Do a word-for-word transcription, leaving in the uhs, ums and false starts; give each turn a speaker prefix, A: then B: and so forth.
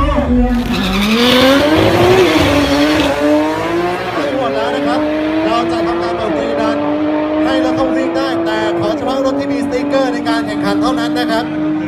A: หมดแล้วนะครับเราจะทำการเปิดฟรีดันให้รถเข้าวิ่งได้แต่ขอเฉพาะรถที่มีสติ๊กเกอร์ในการแข่งขันเท่านั้นนะครับ